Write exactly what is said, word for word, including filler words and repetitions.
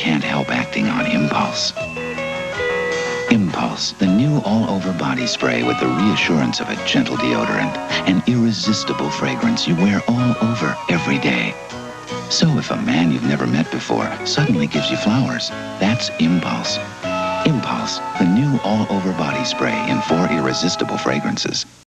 can't help acting on impulse. Impulse, the new all-over body spray with the reassurance of a gentle deodorant, an irresistible fragrance you wear all over every day. So if a man you've never met before suddenly gives you flowers, that's Impulse. Impulse, the new all-over body spray in four irresistible fragrances.